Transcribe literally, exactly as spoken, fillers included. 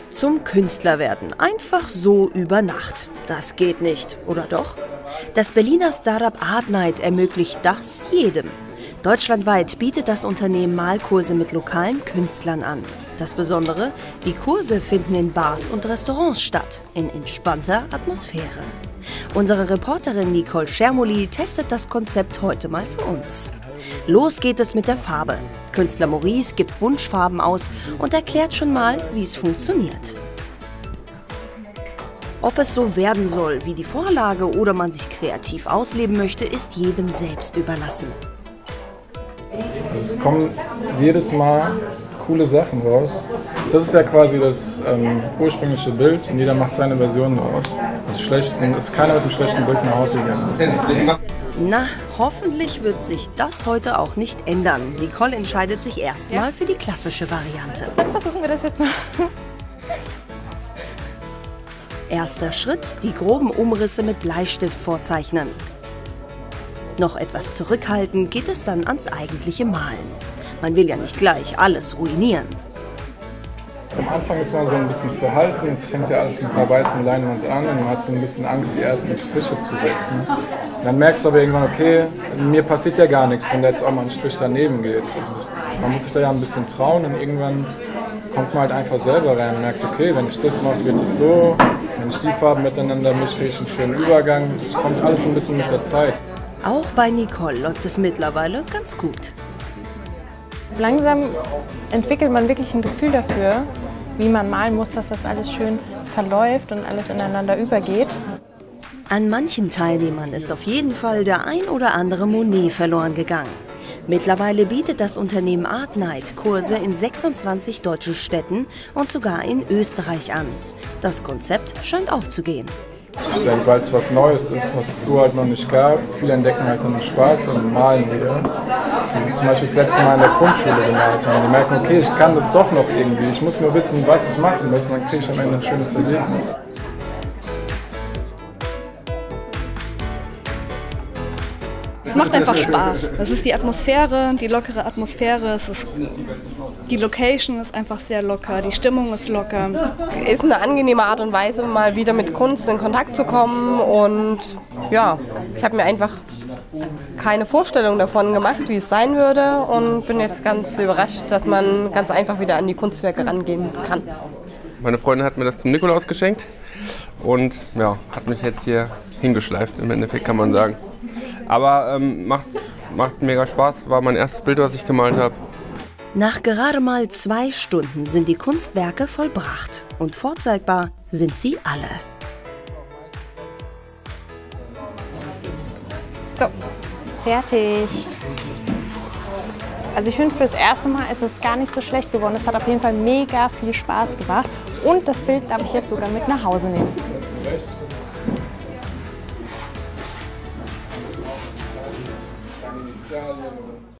Zum Künstler werden, einfach so über Nacht. Das geht nicht, oder doch? Das Berliner Startup Artnight ermöglicht das jedem. Deutschlandweit bietet das Unternehmen Malkurse mit lokalen Künstlern an. Das Besondere, die Kurse finden in Bars und Restaurants statt, in entspannter Atmosphäre. Unsere Reporterin Nicole Schermoli testet das Konzept heute mal für uns. Los geht es mit der Farbe. Künstler Maurice gibt Wunschfarben aus und erklärt schon mal, wie es funktioniert. Ob es so werden soll wie die Vorlage oder man sich kreativ ausleben möchte, ist jedem selbst überlassen. Also es kommen jedes Mal coole Sachen raus. Das ist ja quasi das ähm, ursprüngliche Bild und jeder macht seine Version daraus. Also schlecht, und es ist keiner mit einem schlechten Bild nach Hause gegangen. Na, hoffentlich wird sich das heute auch nicht ändern. Nicole entscheidet sich erstmal ja. für die klassische Variante. Dann versuchen wir das jetzt mal. Erster Schritt, die groben Umrisse mit Bleistift vorzeichnen. Noch etwas zurückhalten, geht es dann ans eigentliche Malen. Man will ja nicht gleich alles ruinieren. Am Anfang ist man so ein bisschen verhalten, es fängt ja alles mit einer weißen Leinwand an und man hat so ein bisschen Angst, die ersten Striche zu setzen. Und dann merkst du aber irgendwann, okay, mir passiert ja gar nichts, wenn da jetzt auch mal ein Strich daneben geht. Also man muss sich da ja ein bisschen trauen und irgendwann kommt man halt einfach selber rein und merkt, okay, wenn ich das mache, wird es so, wenn ich die Farben miteinander mische, kriege ich einen schönen Übergang. Das kommt alles ein bisschen mit der Zeit. Auch bei Nicole läuft es mittlerweile ganz gut. Langsam entwickelt man wirklich ein Gefühl dafür, wie man malen muss, dass das alles schön verläuft und alles ineinander übergeht. An manchen Teilnehmern ist auf jeden Fall der ein oder andere Monet verloren gegangen. Mittlerweile bietet das Unternehmen Artnight Kurse in sechsundzwanzig deutschen Städten und sogar in Österreich an. Das Konzept scheint aufzugehen. Ich denke, weil es was Neues ist, was es so halt noch nicht gab. Viele entdecken halt dann den Spaß und malen wieder. Die zum Beispiel das letzte Mal in der Grundschule gemalt haben. Die merken, okay, ich kann das doch noch irgendwie. Ich muss nur wissen, was ich machen muss, und dann kriege ich am Ende ein schönes Ergebnis. Es macht einfach Spaß. Es ist die Atmosphäre, die lockere Atmosphäre. Es ist, die Location ist einfach sehr locker, die Stimmung ist locker. Es ist eine angenehme Art und Weise, mal wieder mit Kunst in Kontakt zu kommen. Und ja, ich habe mir einfach keine Vorstellung davon gemacht, wie es sein würde. Und bin jetzt ganz überrascht, dass man ganz einfach wieder an die Kunstwerke rangehen kann. Meine Freundin hat mir das zum Nikolaus geschenkt und ja, hat mich jetzt hier hingeschleift, im Endeffekt kann man sagen. Aber ähm, macht, macht mega Spaß, war mein erstes Bild, was ich gemalt habe. Nach gerade mal zwei Stunden sind die Kunstwerke vollbracht und vorzeigbar sind sie alle. So, fertig. Also ich finde, fürs erste Mal ist es gar nicht so schlecht geworden. Es hat auf jeden Fall mega viel Spaß gemacht und das Bild darf ich jetzt sogar mit nach Hause nehmen.